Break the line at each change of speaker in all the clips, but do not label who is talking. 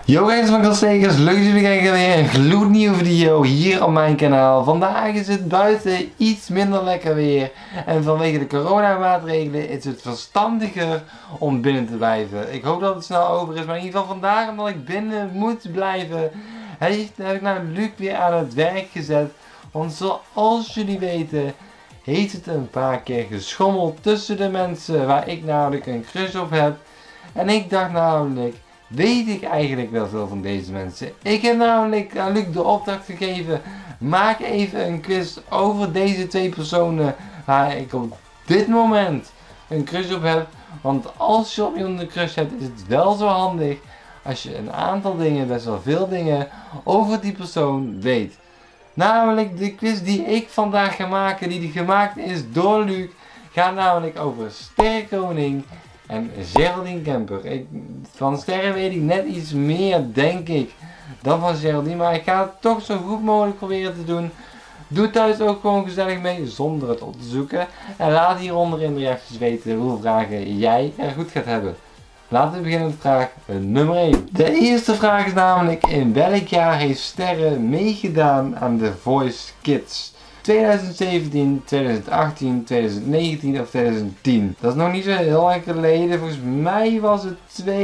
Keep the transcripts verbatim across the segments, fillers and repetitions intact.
Yo guys van Kastlegers, leuk dat jullie kijken weer een gloednieuwe video hier op mijn kanaal. Vandaag is het buiten iets minder lekker weer en vanwege de coronamaatregelen is het verstandiger om binnen te blijven. Ik hoop dat het snel over is, maar in ieder geval vandaag omdat ik binnen moet blijven, heeft, heb ik nou Luc weer aan het werk gezet. Want zoals jullie weten heeft het een paar keer geschommeld tussen de mensen waar ik namelijk een crush op heb. En ik dacht namelijk, weet ik eigenlijk wel veel van deze mensen. Ik heb namelijk aan Luc de opdracht gegeven, maak even een quiz over deze twee personen waar ik op dit moment een crush op heb. Want als je op iemand een crush hebt is het wel zo handig als je een aantal dingen, best wel veel dingen, over die persoon weet. Namelijk de quiz die ik vandaag ga maken, die, die gemaakt is door Luc, gaat namelijk over Sterrenkoning en Geraldine Kemper. Ik, van Sterren weet ik net iets meer, denk ik, dan van Geraldine. Maar ik ga het toch zo goed mogelijk proberen te doen. Doe thuis ook gewoon gezellig mee, zonder het op te zoeken. En laat hieronder in de reacties weten hoeveel vragen jij er goed gaat hebben. Laten we beginnen met vraag nummer één. De eerste vraag is namelijk, in welk jaar heeft Sterren meegedaan aan The Voice Kids? twintig zeventien, twintig achttien, twintig negentien of twintig tien. Dat is nog niet zo heel lang geleden. Volgens mij was het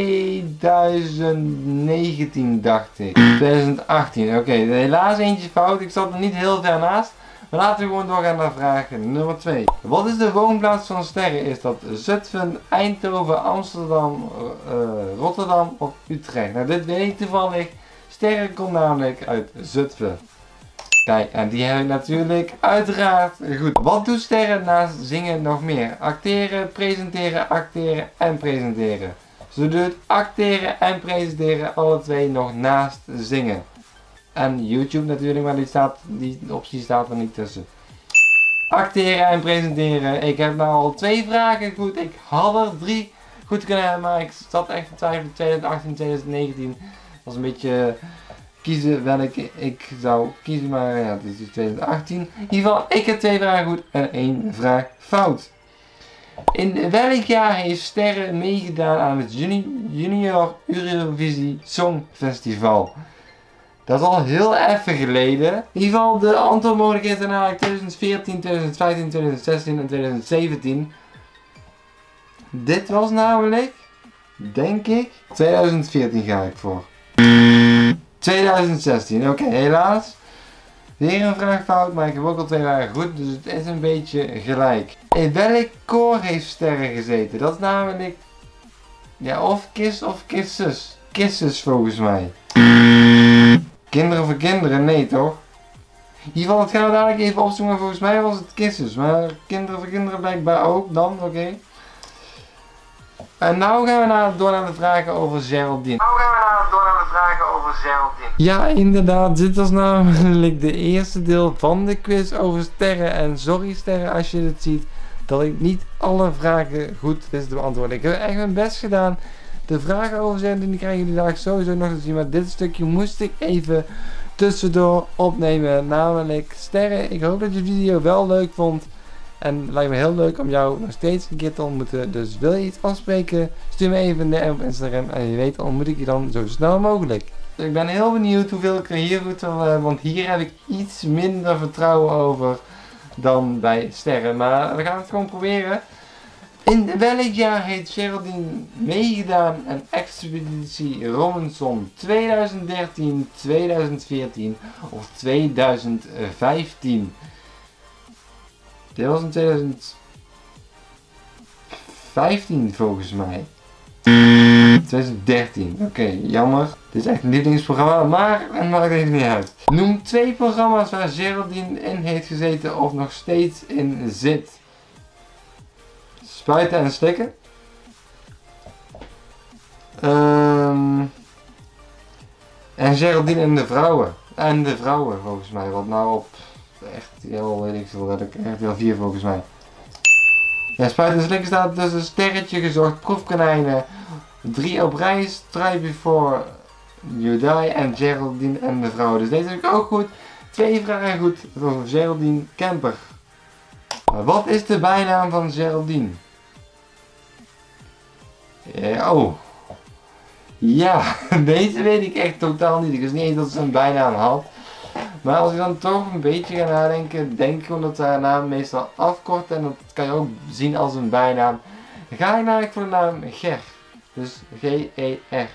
twintig negentien, dacht ik. twintig achttien, oké. Okay. Helaas eentje fout. Ik zat er niet heel ver naast. Maar laten we gewoon doorgaan naar vraag nummer twee. Wat is de woonplaats van Sterren? Is dat Zutphen, Eindhoven, Amsterdam, uh, Rotterdam of Utrecht? Nou, dit weet ik toevallig. Sterren komt namelijk uit Zutphen. Kijk, en die heb ik natuurlijk uiteraard goed. Wat doet Sterren naast zingen nog meer? Acteren, presenteren, acteren en presenteren. Ze doet acteren en presenteren alle twee nog naast zingen. En YouTube natuurlijk, maar die, staat, die optie staat er niet tussen. Acteren en presenteren. Ik heb nou al twee vragen goed. Ik had er drie goed kunnen hebben, maar ik zat echt te twijfelen. twintig achttien, twintig negentien. Dat was een beetje kiezen welke ik zou kiezen, maar ja, het is dus twintig achttien. In ieder geval, ik heb twee vragen goed en één vraag fout. In welk jaar heeft Sterren meegedaan aan het juni Junior Eurovisie Songfestival? Dat is al heel even geleden. In ieder geval, de antwoordmogelijkheden zijn namelijk twintig veertien, twintig vijftien, twintig zestien en twintig zeventien. Dit was namelijk, denk ik, twintig veertien ga ik voor. twintig zestien, oké, okay, helaas. Weer een vraag fout, maar ik heb ook al twee vragen goed, dus het is een beetje gelijk. In welk koor heeft Sterren gezeten? Dat is namelijk, ja, of Kiss of Kisses. Kisses volgens mij. Kinderen voor kinderen, nee toch? In ieder geval, dat gaan we dadelijk even opzoeken, maar volgens mij was het Kisses. Maar kinderen voor kinderen blijkbaar ook dan, oké. Okay. En nou gaan we naar, door naar de vragen over Geraldine. Nou gaan we naar, door naar de vragen over Geraldine. Ja, inderdaad. Dit was namelijk de eerste deel van de quiz over Sterren. En sorry Sterren als je het ziet, dat ik niet alle vragen goed wist te beantwoorden. Ik heb echt mijn best gedaan. De vragen over Geraldine die krijgen jullie daar sowieso nog te zien. Maar dit stukje moest ik even tussendoor opnemen. Namelijk Sterren, ik hoop dat je de video wel leuk vond. En het lijkt me heel leuk om jou nog steeds een keer te ontmoeten. Dus wil je iets afspreken, stuur me even een D M op Instagram. En je weet, ontmoet ik je dan zo snel mogelijk. Ik ben heel benieuwd hoeveel ik er hier goed wil hebben. Want hier heb ik iets minder vertrouwen over dan bij Sterren. Maar we gaan het gewoon proberen. In welk jaar heeft Geraldine meegedaan aan Expeditie Robinson? twintig dertien, twintig veertien of twintig vijftien? Dit was in twintig vijftien volgens mij. twintig dertien, oké, okay, jammer. Dit is echt een lievelingsprogramma, maar het maakt even niet uit. Noem twee programma's waar Geraldine in heeft gezeten of nog steeds in zit. Spuiten en slikken. Um, en Geraldine en de vrouwen. En de vrouwen volgens mij, wat nou op echt heel, weet ik veel, dat ik echt heel vier volgens mij. Ja, Spuiten en slikken staat dus een sterretje gezocht, proefkonijnen, drie op reis, Try Before You Die en Geraldine en de vrouwen. Dus deze heb ik ook goed. Twee vragen goed voor Geraldine Kemper. Wat is de bijnaam van Geraldine? Ja, oh. Ja, deze weet ik echt totaal niet. Ik wist niet eens dat ze een bijnaam had. Maar als ik dan toch een beetje ga nadenken, denk ik gewoon dat haar naam meestal afkort en dat kan je ook zien als een bijnaam. Dan ga ik namelijk voor de naam Ger. Dus G E R.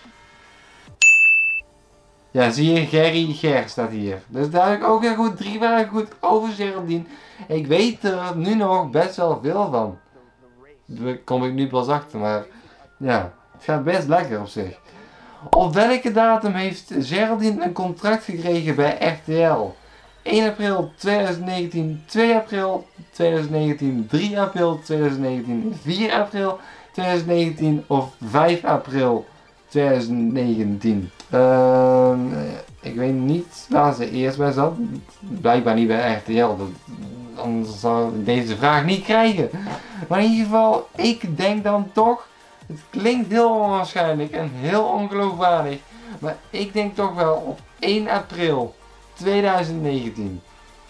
Ja, zie je, Gerry Ger staat hier. Dus daar heb ik ook heel goed drie vragen goed over Geraldine. Ik weet er nu nog best wel veel van. Daar kom ik nu pas achter, maar ja, het gaat best lekker op zich. Op welke datum heeft Geraldine een contract gekregen bij R T L? één april tweeduizend negentien, twee april tweeduizend negentien, drie april tweeduizend negentien, vier april tweeduizend negentien of vijf april tweeduizend negentien? Uh, ik weet niet waar ze eerst bij zat. Blijkbaar niet bij R T L. Dat, anders zou ik deze vraag niet krijgen. Maar in ieder geval, ik denk dan toch. Het klinkt heel onwaarschijnlijk en heel ongeloofwaardig. Maar ik denk toch wel op één april tweeduizend negentien.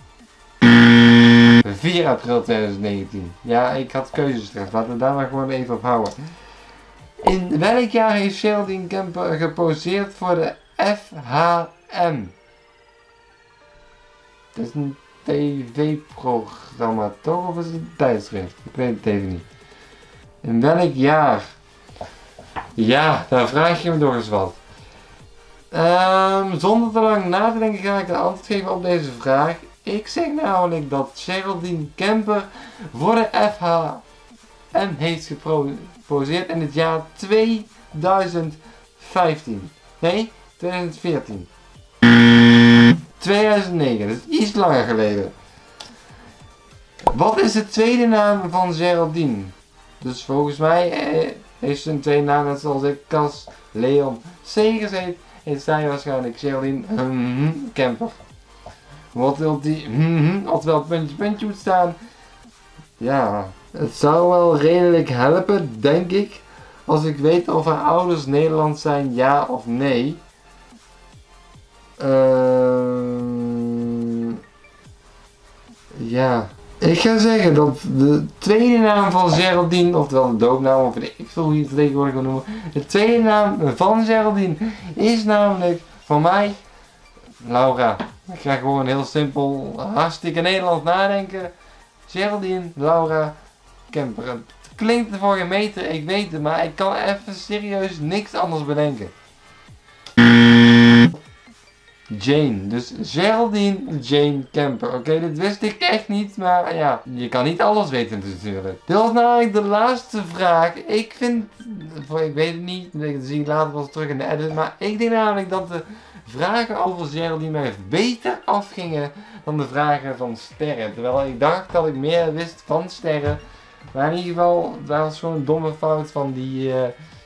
vier april tweeduizend negentien. Ja, ik had keuzestress. Laten we daar maar gewoon even op houden. In welk jaar heeft Geraldine Kemper geposeerd voor de F H M? Dat is een tv-programma toch? Of is het een tijdschrift? Ik weet het even niet. In welk jaar? Ja, daar vraag je me nog eens wat. Um, zonder te lang na te denken ga ik een antwoord geven op deze vraag. Ik zeg namelijk dat Geraldine Kemper voor de F H M heeft geposeerd in het jaar tweeduizend vijftien. Nee, tweeduizend veertien. tweeduizend negen, dat is iets langer geleden. Wat is de tweede naam van Geraldine? Dus volgens mij eh, heeft ze een tweede naam, net zoals ik, Cas Leon Segers heet, heet zij waarschijnlijk Geraldine mm, Kemper. Wat wil die, mm, wat wel puntje puntje moet staan? Ja, het zou wel redelijk helpen, denk ik, als ik weet of haar ouders Nederlands zijn, ja of nee. Uh, ja. Ik ga zeggen dat de tweede naam van Geraldine, oftewel de doopnaam, of ik veel hoe je het tegenwoordig wil noemen. De tweede naam van Geraldine is namelijk voor mij Laura. Ik ga gewoon heel simpel, hartstikke Nederlands nadenken. Geraldine Laura Kemper. Het klinkt voor geen meter, ik weet het, maar ik kan even serieus niks anders bedenken. Jane, dus Geraldine Jane Kemper. Oké, okay, dit wist ik echt niet, maar ja, je kan niet alles weten natuurlijk. Dit was namelijk de laatste vraag. Ik vind, ik weet het niet, dat zie ik later wel terug in de edit, maar ik denk namelijk dat de vragen over Geraldine mij beter afgingen dan de vragen van sterren. Terwijl ik dacht dat ik meer wist van sterren, maar in ieder geval, dat was gewoon een domme fout van die... Uh,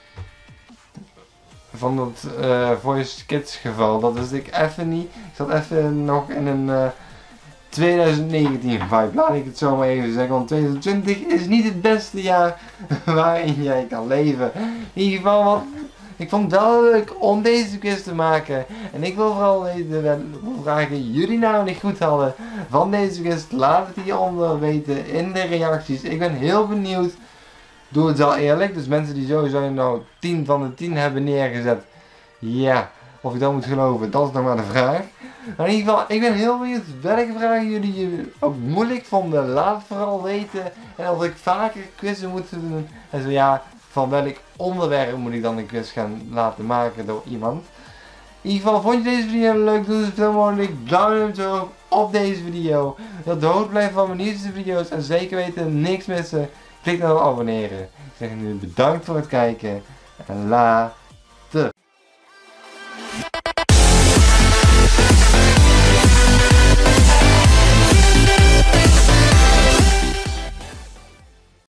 van dat uh, Voice Kids geval. Dat wist ik even niet. Ik zat even nog in een uh, tweeduizend negentien vibe. Laat ik het zo maar even zeggen. Want tweeduizend twintig is niet het beste jaar waarin jij kan leven. In ieder geval, wat, ik vond het wel leuk om deze quiz te maken. En ik wil vooral weten hoeveel vragen jullie nou niet goed hadden van deze quiz. Laat het hieronder weten in de reacties. Ik ben heel benieuwd. Doe het wel eerlijk, dus mensen die sowieso nou tien van de tien hebben neergezet. Ja, of ik dat moet geloven, dat is nog maar de vraag. Maar in ieder geval, ik ben heel benieuwd welke vragen jullie ook moeilijk vonden. Laat het vooral weten. En of ik vaker quizzen moet doen. En zo ja, van welk onderwerp moet ik dan een quiz gaan laten maken door iemand. In ieder geval, vond je deze video leuk? Doe zoveel mogelijk duimpje op deze video. Dat de hoogte blijven van mijn nieuwste video's. En zeker weten, niks missen. Klik dan op abonneren. Ik zeg nu bedankt voor het kijken en later.